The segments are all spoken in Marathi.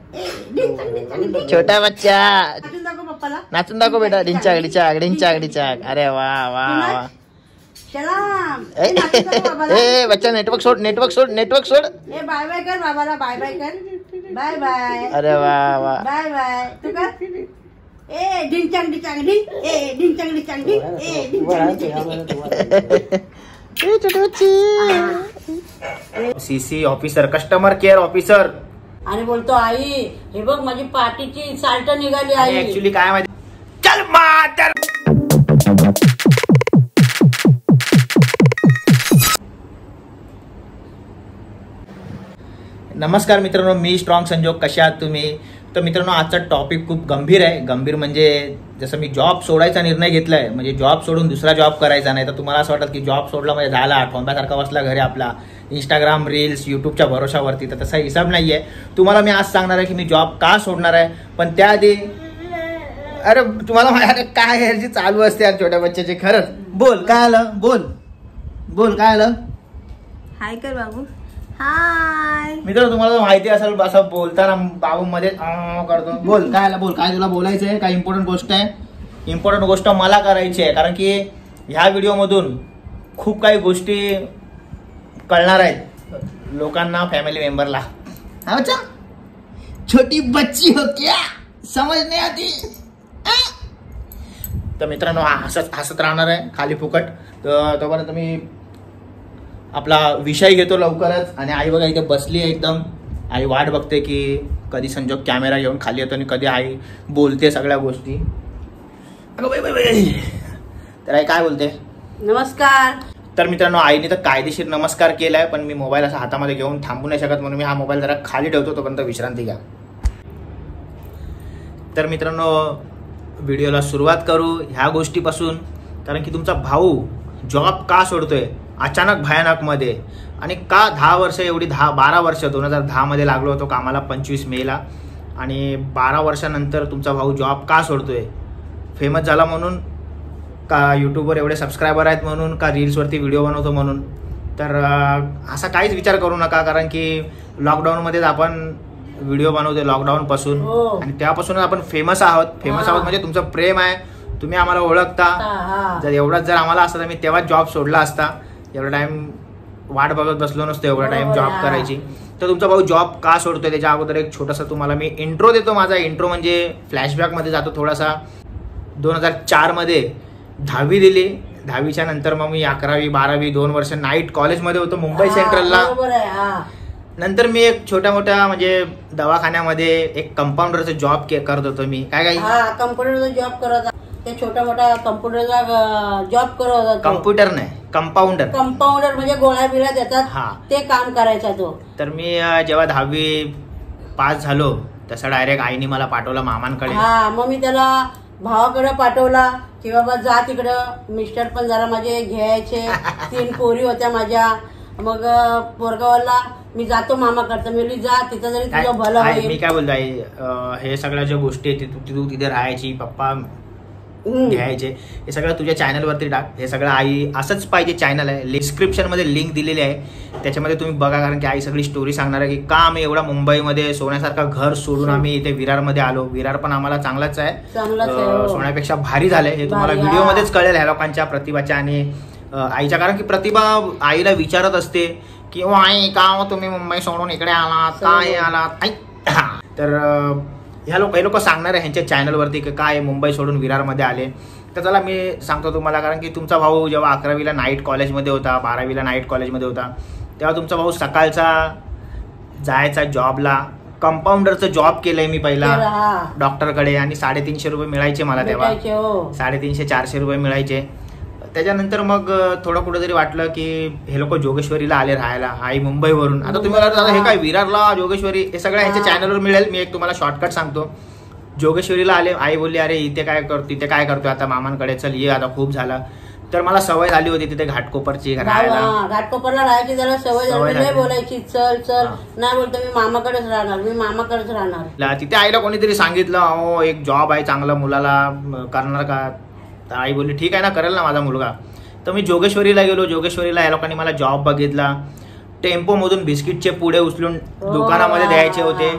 छोटा बच्चा नाचून दाखव पप्पाला. नाचून दाखव बेटा. डिंचाक डिंचाक डिंचाक डिंचाक. अरे वा वा वा. सलाम. ए बच्चा नेटवर्क सोड नेटवर्क सोड नेटवर्क सोड. ए बाय बाय कर बाबाला. बाय बाय कर. Bye bye. अरे वा वा. Bye bye. तू कर. ए डिंचाक डिंचाक डिंग. ए डिंचाक डिंचाक डिंग. ए डिंचाक. छोटे बच्चे. CC officer customer care officer. आणि बोलतो आई हे बघ माझी पाठीची साल्ट निघाली आई. ऍक्च्युली काय माहिती. चल मातर. नमस्कार मित्रांनो, मी स्ट्रॉंग संजोग. कशा आहात तुम्ही? तर मित्रांनो, आजचा टॉपिक खूप गंभीर आहे. गंभीर म्हणजे जसं मी जॉब सोडायचा निर्णय घेतलाय, म्हणजे जॉब सोडून दुसरा जॉब करायचा नाही. तर तुम्हाला असं वाटतं की जॉब सोडला म्हणजे झाला ठोंब्यासारखा बसला घरी आपला इंस्टाग्राम रील्स युट्यूबच्या भरोशावरती. तर तसा हिसाब नाहीये. तुम्हाला मी आज सांगणार आहे की मी जॉब का सोडणार आहे. पण त्याआधी अरे तुम्हाला माझ्या काय एनर्जी चालू असते यार छोट्या बच्च्याचे. खरंच बोल काय आलं. बोल बोल काय आलं. हाय कर बाबू. हाय मित्रांनो, तुम्हाला माहिती असेल असं बोलताना बाबू मध्ये करतो. बोल काय आलं. बोल काय तुला बोलायचं आहे. काय इम्पॉर्टंट गोष्ट आहे. इम्पॉर्टंट गोष्ट मला करायची आहे, कारण की ह्या व्हिडिओमधून खूप काही गोष्टी कळणार आहेत लोकांना, फॅमिली मेंबरला. अच्छा छोटी बच्ची हो क्या समझ नाही आती. तर मित्रांनो, हसत राहणार आहे खाली फुकट. तर तोपर्यंत मी आपला विषय घेतो लवकरच. आणि आई बघा इथे बसली आहे एकदम. आई वाट बघते की कधी संजोग कॅमेरा घेऊन खाली येतो आणि कधी आई बोलते सगळ्या गोष्टी. तर आई काय बोलते. नमस्कार. तर मित्रांनो, आईने तर कायदेशीर नमस्कार केलाय, पण मी मोबाईल असा हातामध्ये घेऊन थांबू नाही शकत, म्हणून मी हा मोबाईल जरा खाली ठेवतो. तोपर्यंत विश्रांती घ्या. तर मित्रांनो, व्हिडिओला सुरुवात करू ह्या गोष्टीपासून. कारण की तुमचा भाऊ जॉब का सोडतोय अचानक भयानक मध्ये, आणि का 10 वर्ष एवढी 12 वर्ष 2010 मध्ये लागलो होतो कामाला 25 मेला. आणि 12 वर्षानंतर तुमचा भाऊ जॉब का सोडतोय. फेमस झाला म्हणून का, यूट्यूबवर एवढे सबस्क्रायबर आहेत म्हणून का, रील्सवरती व्हिडिओ बनवतो म्हणून. तर असा काहीच विचार करू नका, कारण की लॉकडाऊनमध्येच आपण व्हिडिओ बनवतोय लॉकडाऊनपासून. आणि त्यापासूनच आपण फेमस आहोत. फेमस आहोत म्हणजे तुमचं प्रेम आहे, तुम्ही आम्हाला ओळखता. जर एवढाच जर आम्हाला असतं तर मी तेव्हाच जॉब सोडला असता. एवढा टाइम वाट बघत बसलो नसतो एवढा टाइम जॉब करायची. तर तुमचा भाऊ जॉब का सोडतोय त्याच्या अगोदर एक छोटासा तुम्हाला मी इंट्रो देतो. माझा इंट्रो म्हणजे फ्लॅशबॅक मध्ये जातो थोडासा. 2004 मध्ये 10वी दिली. 10वीच्या नंतर मग मी 11वी 12वी 2 वर्ष नाईट कॉलेजमध्ये होतो मुंबई सेंट्रलला. नंतर मी एक छोट्या मोठ्या म्हणजे दवाखान्यामध्ये एक कंपाऊंडरचा जॉब करत होतो मी. काय कम्प्युटरचा जॉब करत. ते छोटा मोठा कम्प्युटरचा जॉब करत होता. कम्प्युटर नाही, कंपाऊंडर. कंपाऊंडर म्हणजे गोळ्या बिळ्या देतात ते काम करायचा तो. तर मी जेव्हा 10वी पास झालो तसं डायरेक्ट आईने मला पाठवलं मामांकडे. मग मी त्याला भावाकडे पाठवला की बाबा जा तिकडं. मिस्टर पण जरा माझे घ्यायचे. 3 पोरी होत्या माझ्या. मग पोरगावाला मी जातो मामाकडचं. मी जा तिथं जरी तुझं भलं होईल. मी काय बोलतो आई, हे सगळ्या ज्या गोष्टी तू तिथे राहायची, पप्पा घ्यायचे, हे सगळं तुझ्या चॅनलवरती टाक. हे सगळं आई असंच पाहिजे चॅनल आहे. डिस्क्रिप्शन मध्ये लिंक दिलेली आहे, त्याच्यामध्ये तुम्ही बघा. कारण की आई सगळी स्टोरी सांगणार आहे की का आम्ही एवढा मुंबईमध्ये सोन्यासारखा घर सोडून आम्ही इथे विरारमध्ये आलो. विरार पण आम्हाला चांगलाच आहे, सोन्यापेक्षा भारी झालंय. हे तुम्हाला व्हिडिओमध्येच कळेल ह्या लोकांच्या प्रतिभाच्या आणि आईच्या. कारण की प्रतिभा आईला विचारत असते की आई का तुम्ही मुंबई सोडून इकडे आलात, काय आलात. तर हे लोक सांगणार आहे ह्यांच्या चॅनलवरती की काय मुंबई सोडून विरारमध्ये आले. तर चला मी सांगतो तुम्हाला. कारण की तुमचा भाऊ जेव्हा 11वीला नाईट कॉलेजमध्ये होता, 12वीला नाईट कॉलेजमध्ये होता, तेव्हा तुमचा भाऊ सकाळचा जायचा जॉबला. कंपाऊंडरचा जॉब केलंय मी पहिला डॉक्टरकडे, आणि 350 रुपये मिळायचे मला तेव्हा. 350-400 रुपये मिळायचे. त्याच्यानंतर मग थोडं कुठं तरी वाटलं की हे लोक जोगेश्वरीला आले राहायला, आई मुंबईवरून. आता तुम्ही मला हे काय विरारला जोगेश्वरी, हे सगळं यांच्या चॅनलवर मिळेल. मी एक तुम्हाला शॉर्टकट सांगतो. जोगेश्वरीला आले. आई बोलली अरे इथे काय करतोय आता मामांकडे, चल ये आता खूप झालं. तर मला सवय झाली होती तिथे घाटकोपरची राहायला. घाटकोपरला राहायची जरा सवय झाली. बोलायची चल चल, नाही बोलतो मी मामाकडेच राहणार, मी मामाकडेच राहणार. तिथे आईला कोणीतरी सांगितलं हो एक जॉब आहे चांगला, मुलाला करणार का. तर आई बोलली ठीक आहे ना, करेल ना माझा मुलगा. तर मी जोगेश्वरीला गेलो. जोगेश्वरीला या लोकांनी मला जॉब बघितला. टेम्पो मधून बिस्किटचे पुडे उचलून दुकानामध्ये द्यायचे होते.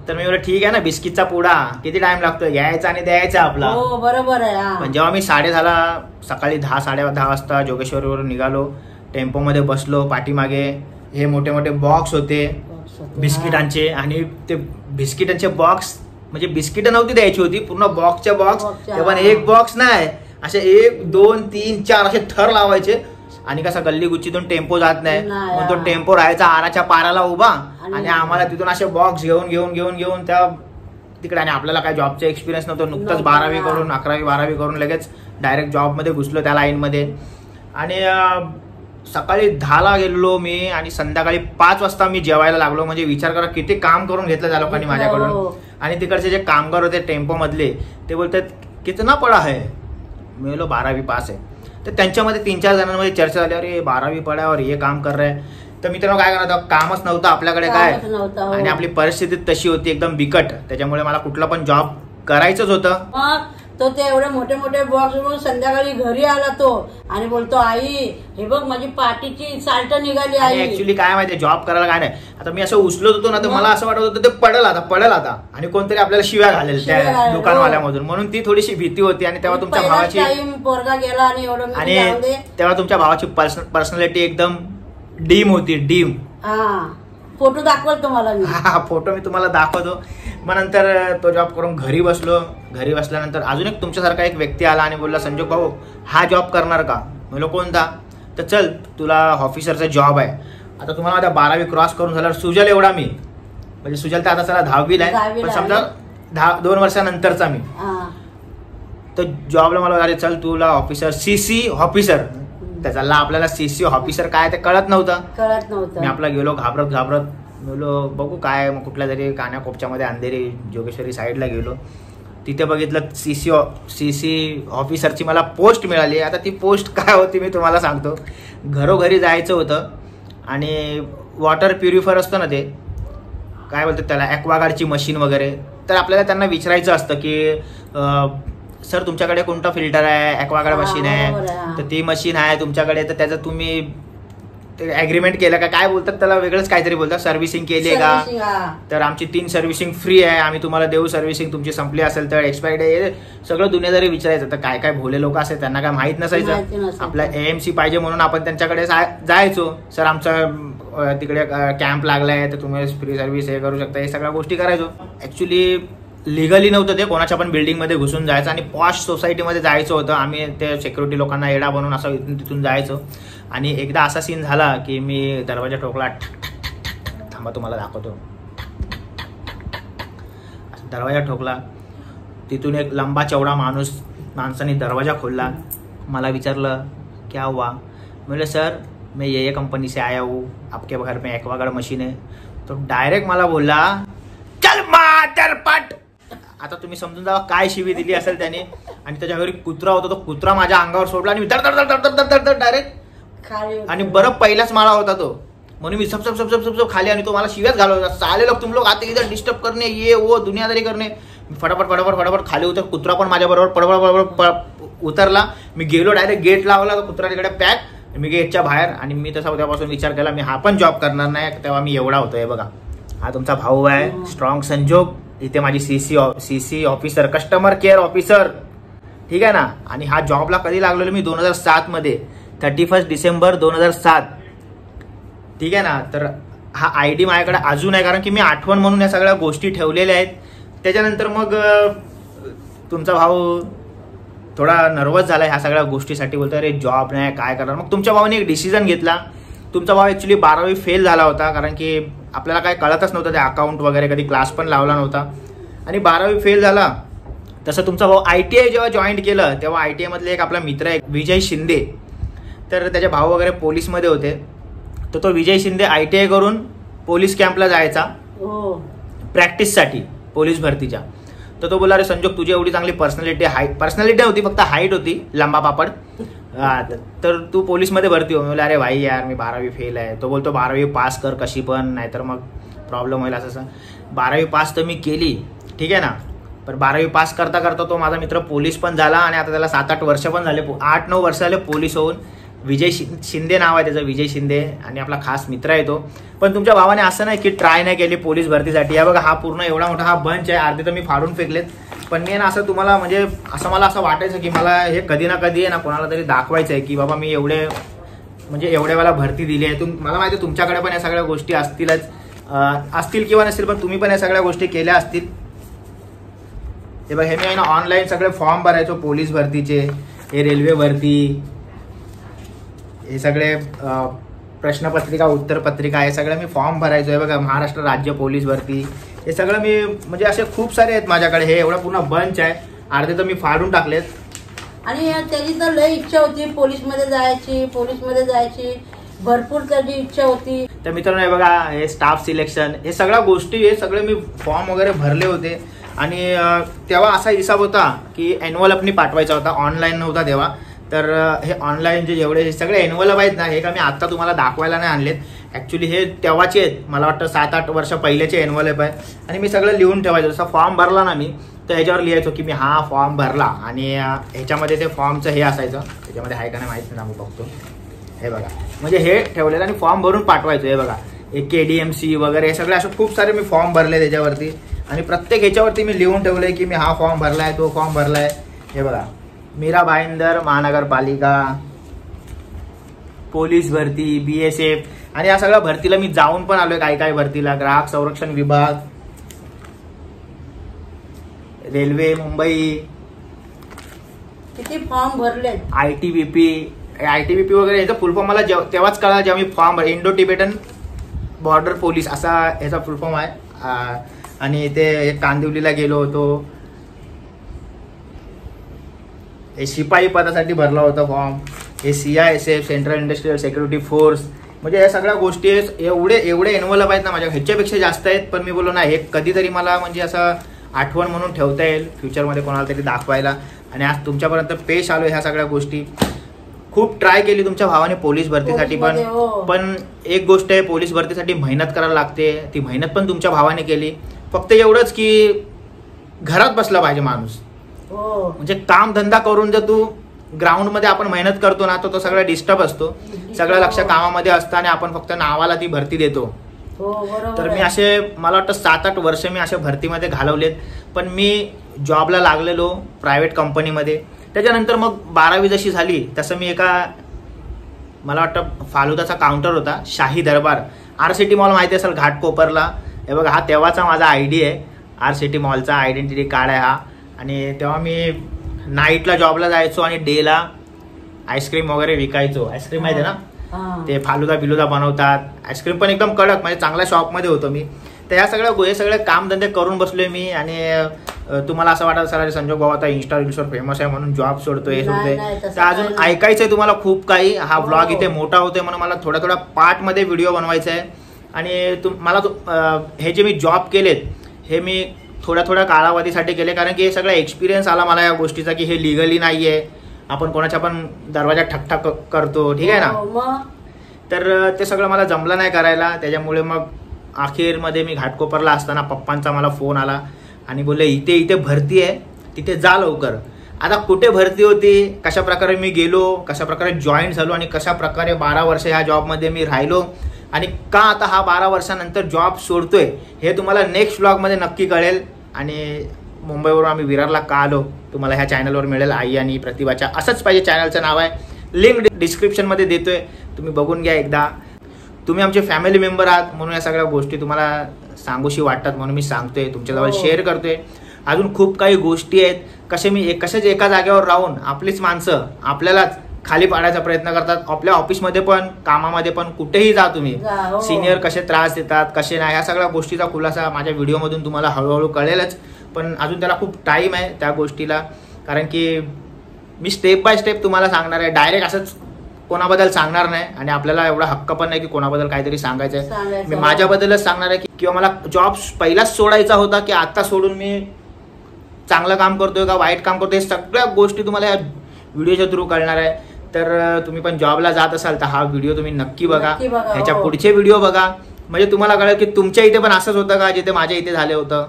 तर मी बोललो ठीक आहे ना, बिस्किटचा पुडा किती टाइम लागतो, घ्यायचा आणि द्यायचा आपला. हो बरोबर आहे. पण जेव्हा मी 10:30 सकाळी 10-10:30 वाजता जोगेश्वरीवरून निघालो, टेम्पोमध्ये बसलो, पाठीमागे हे मोठे मोठे बॉक्स होते बिस्किटांचे, आणि ते बिस्किटांचे बॉक्स म्हणजे बिस्किट नव्हती द्यायची होती, पूर्ण बॉक्सच्या बॉक्स. ते पण एक बॉक्स नाही, असे 1 2 3 4 असे थर लावायचे. आणि कसा गल्ली गुच्चीतून टेम्पो जात नाही, मग तो टेम्पो राहायचा आराच्या पाराला उभा, आणि आम्हाला तिथून असे बॉक्स घेऊन त्या तिकडे. आणि आपल्याला काय जॉबचा एक्सपिरियन्स नव्हतं, नुकतंच 12वी करून 11वी-12वी करून लगेच डायरेक्ट जॉबमध्ये घुसलो त्या लाईनमध्ये. आणि सकाळी 10ला गेलो मी, आणि संध्याकाळी 5 वाजता मी जेवायला लागलो. म्हणजे विचार करा किती काम करून घेतलं त्या लोकांनी माझ्याकडून. आणि तिकडचे जे कामगार होते टेम्पो मधले, ते बोलतात कितना पडा है, मी बोलो 12वी पास आहे. तर त्यांच्यामध्ये 3-4 जणांमध्ये चर्चा झाली, अरे 12वी पडा और हे काम कर रहे. तर मित्रांनो काय करणार, कामच नव्हतं आपल्याकडे काय, आणि आपली परिस्थिती तशी होती एकदम बिकट. त्याच्यामुळे मला कुठला पण जॉब करायचंच होतं. तो ते एवढे मोठे मोठे बॉक्स घेऊन संध्याकाळी घरी आला तो, आणि बोलतो आई हे बघ माझी पाठीची साल्ट निघाली. आई ऍक्च्युली काय माहितीये, जॉब करायला काय नाही, आता मी असं उचलत होतो ना, तर मला असं वाटत होतं ते पडेल आता, आणि कोणतरी आपल्याला शिव्या घालेल त्या दुकानवाल्यामधून, म्हणून ती थोडीशी भीती होती. आणि तेव्हा तुमच्या भावाची पोरगा गेला, आणि तेव्हा तुमच्या भावाची पर्सनॅलिटी एकदम डीम होती, डीम. फोटो दाखवल तुम्हाला मी. फोटो मी तुम्हाला दाखवतो. मग नंतर तो जॉब करून घरी बसलो. घरी बसल्यानंतर अजून एक तुमच्यासारखा एक व्यक्ती आला आणि बोलला, संजोग भाऊ हा जॉब करणार का? म्हणलो कोणता? तर चल तुला ऑफिसरचा जॉब आहे. आता तुम्हाला आता 12वी क्रॉस करून झाल्यावर सुजल एवढा मी, म्हणजे सुजल तर आता चला 10वीला आहे, पण समजा 2 वर्षानंतरचा मी. तर जॉबला मला अरे चल तुला ऑफिसर, सीसी ऑफिसर, त्याला आपल्याला सीसी ऑफिसर काय ते कळत नव्हतं. मी आपला गेलो घाबरत बोलो बघू काय, मग कुठल्या तरी कान्याकोपच्यामध्ये अंधेरी जोगेश्वरी साईडला गेलो. तिथे बघितलं सीसी ऑफिसरची मला पोस्ट मिळाली. आता ती पोस्ट काय होती मी तुम्हाला सांगतो. घरोघरी जायचं होतं, आणि वॉटर प्युरिफायर असतं ना, ते काय बोलतात त्याला, ॲक्वागार्डची मशीन वगैरे. तर आपल्याला त्यांना विचारायचं असतं की सर तुमच्याकडे कोणता फिल्टर आहे, ॲक्वागार्ड मशीन आहे, तर ती मशीन आहे तुमच्याकडे, तर त्याचं तुम्ही ते ॲग्रीमेंट केलं का, काय बोलतात त्याला, वेगळंच काहीतरी बोलतात, सर्व्हिसिंग केली आहे का, तर आमची 3 सर्व्हिसिंग फ्री आहे, आम्ही तुम्हाला देऊ सर्व्हिसिंग, तुमची संपली असेल तर एक्सपायर्ड आहे, सगळं दुनियादारी विचारायचं. तर काय काय भोले लोक असेल त्यांना काय माहीत नसायचं. आपला AMC पाहिजे म्हणून आपण त्यांच्याकडे जायचो, सर आमचा तिकडे कॅम्प लागलाय तर तुम्ही फ्री सर्व्हिस हे करू शकता, हे सगळ्या गोष्टी करायचो. ॲक्च्युली लिगली नव्हतं ते, कोणाच्या पण बिल्डिंगमध्ये घुसून जायचं आणि पॉश सोसायटीमध्ये जायचं होतं. आम्ही ते सिक्युरिटी लोकांना येडा बनवून असं इथून तिथून जायचो. आणि एकदा असा सीन झाला की मी दरवाजा ठोकला, थांबा तुम्हाला दाखवतो. दरवाजा ठोकला, तिथून एक लंबा चौडा माणसाने दरवाजा खोलला. मला विचारलं क्या हुआ, बोले सर मैं ये कंपनी से आया हूँ, आपके घर में एक्वागार्ड मशीन है. तो डायरेक्ट मला बोलला चल मादरपट. आता तुम्ही समजून जावा काय शिवी दिली असेल त्याने. आणि त्याच्या घरी कुत्रा होता, तो कुत्रा माझ्या अंगावर सोडला आणि धड डायरेक्ट आणि बरं पहिलाच माळा होता तो, म्हणून मी सब खाली, आणि तो मला शिव्याच घालवला, चालेल तुम लोग आते इधर डिस्टर्ब करणे, ये वो दुनियादारी करणे. फटाफट खाली उतर. कुत्रा पण माझ्या बरोबर उतरला. मी गेलो डायरेक्ट गेट लावला, तो कुत्रा तिकडे पॅक, मी गेटच्या बाहेर. आणि मी तसा उद्यापासून विचार केला मी हा पण जॉब करणार नाही. तेव्हा मी एवढा होतो. हे बघा, हा तुमचा भाऊ आहे स्ट्रॉंग संजोग, इथे माझी CC officer, customer care officer, ठीक आहे ना. आणि हा जॉबला कधी लागलेलो मी 2007 मध्ये, 31 डिसेंबर 2007, ठीक आहे ना. तर हा ID माझ्याकडे अजून आहे, कारण की मी आठवण म्हणून या सगळ्या गोष्टी ठेवलेल्या आहेत. त्याच्यानंतर मग तुमचा भाऊ थोडा नर्वस झाला ह्या सगळ्या गोष्टीसाठी, बोलतो अरे जॉब नाही काय करणार. मग तुमच्या भावाने एक डिसिजन घेतला. तुमचा भाऊ ॲक्च्युली 12वी फेल झाला होता, कारण की आपल्याला काय कळतच नव्हतं ते अकाउंट वगैरे, कधी क्लास पण लावला नव्हता, आणि 12वी फेल झाला. तसं तुमचा भाऊ ITI जेव्हा जॉईन केलं तेव्हा ITI मधले एक आपला मित्र आहे विजय शिंदे, तर त्याचे भाऊ वगैरे पोलीसमध्ये होते. तर तो विजय शिंदे ITI करून पोलीस कॅम्पला जायचा प्रॅक्टिससाठी पोलीस भरतीच्या. तर तो बोला अरे संजोग तुझी एवढी चांगली पर्सनॅलिटी होती, फक्त हाईट होती लंबा पापड, तर तू पोलीसमध्ये भरती हो. मी बोला अरे भाई यार मी 12वी फेल आहे. तो बोलतो 12वी पास कर कशी पण, नाहीतर मग प्रॉब्लेम होईल असं. 12वी पास तर मी केली, ठीक आहे ना. पण 12वी पास करता करता तो माझा मित्र पोलीस पण झाला, आणि आता त्याला 7-8 वर्ष पण झाले, 8-9 वर्ष झाले पोलीस होऊन. विजय शिंदे नाव आहे त्याचं, विजय शिंदे, आणि आपला खास मित्र आहे तो. पण तुमच्या भावाने असं नाही की ट्राय नाही केली पोलीस भरतीसाठी. या बघा हा पूर्ण एवढा मोठा हा बंच आहे, अर्धे तर मी फाडून फेकलेत. पण मी ना असं तुम्हाला म्हणजे असं मला असं वाटायचं की मला हे कधी ना कधी आहे ना कोणाला तरी दाखवायचं आहे की बाबा मी एवढे म्हणजे एवढ्या वेळा भरती दिली आहे. मला माहिती आहे तुमच्याकडे पण या सगळ्या गोष्टी असतीलच, असतील किंवा नसतील, पण तुम्ही पण या सगळ्या गोष्टी केल्या असतील. हे बघ, हे मी आहे ना ऑनलाईन सगळे फॉर्म भरायचो पोलीस भरतीचे, हे रेल्वे भरती, हे सगळे प्रश्नपत्रिका उत्तरपत्रिका हे सगळं मी फॉर्म भरायचो. आहे बघा महाराष्ट्र राज्य पोलीस भरती, हे सगळं मी म्हणजे असे खूप सारे आहेत माझ्याकडे. हे एवढा पूर्ण बंच आहे, अर्धे तर मी फाडून टाकलेत. आणि त्याची तर लय इच्छा होती पोलीसमध्ये जायची, भरपूर त्याची इच्छा होती. तर मित्रांनो हे बघा, हे स्टाफ सिलेक्शन, हे सगळ्या गोष्टी हे सगळे मी फॉर्म वगैरे भरले होते. आणि तेव्हा असा हिसाब होता की एन्व्हलपनी पाठवायचा होता, ऑनलाईन नव्हता तेव्हा. तर हे ऑनलाईन जे जेवढे सगळे एन्व्हलप आहेत ना, हे का मी आता तुम्हाला दाखवायला नाही आणलेत. ॲक्च्युली हे तेव्हाचे आहेत, मला वाटतं 7-8 वर्ष पहिलेचे एन्व्हलप आहे. आणि मी सगळं लिहून ठेवायचं. जसं फॉर्म भरला ना मी, तर ह्याच्यावर लिहायचो की मी हा फॉर्म भरला. आणि ह्याच्यामध्ये ते फॉर्मचं हे असायचं, त्याच्यामध्ये आहे का नाही माहीत नाही, बघतो. हे बघा, म्हणजे हे ठेवलेलं आणि फॉर्म भरून पाठवायचं. हे बघा, हे KDMC वगैरे हे सगळे असं खूप सारे मी फॉर्म भरले त्याच्यावरती. आणि प्रत्येक ह्याच्यावरती मी लिहून ठेवलंय की मी हा फॉर्म भरलाय, तो फॉर्म भरलाय. हे बघा, मीरा भाईंदर महानगरपालिका पोलीस भरती, BSF, आणि या सगळ्या भरतीला मी जाऊन पण आलोय. काय भरतीला, ग्राहक संरक्षण विभाग, रेल्वे मुंबई, किती फॉर्म भरले. ITBP वगैरे याचा फुल फॉर्म मला तेव्हाच कळला जेव्हा मी form Indo Tibetan border police असा ह्याचा फुल फॉर्म आहे. आणि ते कांदिवलीला गेलो होतो, हे शिपाई पदासाठी भरला होता फॉर्म. हे CISF central industrial security force, म्हणजे या सगळ्या गोष्टी एवढे एन्व्हलप आहेत ना माझ्या, ह्याच्यापेक्षा जास्त आहेत. पण मी बोललो ना, हे कधीतरी मला म्हणजे असं आठवण म्हणून ठेवता येईल फ्युचरमध्ये कोणाला तरी दाखवायला. आणि आज तुमच्यापर्यंत पेश आलो. ह्या सगळ्या गोष्टी खूप ट्राय केली तुमच्या भावाने पोलीस भरतीसाठी. पण एक गोष्ट आहे, पोलीस भरतीसाठी मेहनत करायला लागते. ती मेहनत पण तुमच्या भावाने केली. फक्त एवढंच की घरात बसला पाहिजे माणूस. म्हणजे काम धंदा करून जर तू ग्राउंडमध्ये आपण मेहनत करतो ना, तो सगळं डिस्टर्ब असतो, सगळं लक्ष कामामध्ये असतं आणि आपण फक्त नावाला ती भरती देतो. तर मी असे मला वाटतं 7-8 वर्ष मी अशा भरतीमध्ये घालवलेत. पण मी जॉबला लागलेलो प्रायव्हेट कंपनीमध्ये. त्याच्यानंतर मग 12वी जशी झाली तसं मी एका मला वाटतं फालुदाचा काउंटर होता, शाही दरबार, RCT मॉल माहिती असेल घाटकोपरला. हे बघा, हा तेव्हाचा माझा ID आहे, RCT मॉलचा आयडेंटिटी कार्ड आहे हा. आणि तेव्हा मी नाईटला जॉबला जायचो आणि डेला आईस्क्रीम वगैरे विकायचो. आईस्क्रीम माहिती आहे ना, ते फालुदा बिलुदा बनवतात, आईस्क्रीम पण एकदम कडक, म्हणजे चांगल्या शॉपमध्ये होतो मी. तर ह्या हे सगळे कामधंदे करून बसलोय मी. आणि तुम्हाला असं वाटत सर संजोग भाऊ आता इन्स्टावर फेमस आहे म्हणून जॉब सोडतोय, तर अजून ऐकायचंय तुम्हाला खूप काही. हा ब्लॉग इथे मोठा होतोय म्हणून मला थोड्या पार्टमध्ये व्हिडिओ बनवायचा आहे. आणि मला हे जे मी जॉब केलेत हे मी थोड्या कालावधीसाठी केले, कारण की हे सगळा एक्सपिरियन्स आला मला या गोष्टीचा की हे लिगली नाही आहे, आपण कोणाच्या पण दरवाजा ठकठक करतो, ठीक आहे ना. तर ते सगळं मला जमलं नाही करायला. त्याच्यामुळे मग अखेरमध्ये मी घाटकोपरला असताना पप्पांचा मला फोन आला आणि बोलले इथे भरती आहे, तिथे जा लवकर. आता कुठे भरती होती, कशा प्रकारे मी गेलो, कशा प्रकारे जॉईन झालो आणि कशा प्रकारे 12 वर्ष ह्या जॉबमध्ये मी राहिलो आणि का आता हा 12 वर्षानंतर जॉब सोडतोय हे तुम्हाला नेक्स्ट व्लॉगमध्ये नक्की कळेल. आणि मुंबईवरून आम्ही विरारला का आलो तुम्हाला ह्या चॅनलवर मिळेल, आई आणि प्रतिभाच्या असंच पाहिजे चॅनलचं नाव आहे. लिंक डिस्क्रिप्शनमध्ये देतोय, तुम्ही बघून घ्या एकदा. तुम्ही आमचे फॅमिली मेंबर आहात म्हणून या सगळ्या गोष्टी तुम्हाला सांगूशी वाटतात म्हणून मी सांगतोय, तुमच्याजवळ शेअर करतोय. अजून खूप काही गोष्टी आहेत, कशाच एका जागेवर राहून आपलीच माणसं आपल्यालाच खाली पाडायचा प्रयत्न करतात. आपल्या ऑफिसमध्ये पण, कामामध्ये पण, कुठेही जा तुम्ही, सिनियर कसे त्रास देतात कसे नाही, ह्या सगळ्या गोष्टीचा खुलासा माझ्या व्हिडिओमधून तुम्हाला हळूहळू कळेलच. पण अजून त्याला खूप टाईम आहे त्या गोष्टीला, कारण की मी स्टेप बाय स्टेप तुम्हाला सांगणार आहे, डायरेक्ट असंच कोणाबद्दल सांगणार नाही. आणि आपल्याला एवढा हक्क पण नाही की कोणाबद्दल काहीतरी सांगायचं आहे. मी माझ्याबद्दलच सांगणार आहे की किंवा मला जॉब पहिलाच सोडायचा होता की आता सोडून मी चांगलं काम करतोय का वाईट काम करतोय, सगळ्या गोष्टी तुम्हाला या व्हिडिओच्या थ्रू कळणार आहे. तर तुम्ही पण जॉबला जात असाल तर हा व्हिडिओ तुम्ही नक्की बघा. ह्याच्या पुढचे व्हिडिओ बघा, म्हणजे तुम्हाला कळेल की तुमच्या इथे पण असंच होतं का जिथे माझ्या इथे झालं होतं,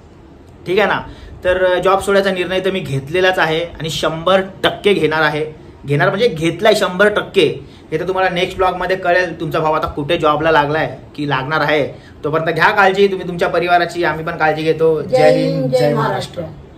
ठीक आहे ना. तर जॉब सोडायचा निर्णय तर मी घेतलेलाच आहे आणि 100% घेणार आहे. घेणार म्हणजे घेतलाय 100%. हे तर तुम्हाला नेक्स्ट ब्लॉग मध्ये कळेल. तुमचा भाऊ आता कुठे जॉबला लागलाय की लागणार आहे. तोपर्यंत घ्या काळजी तुम्ही तुमच्या परिवाराची. आम्ही पण काळजी घेतो. जय हिंद, जय महाराष्ट्र.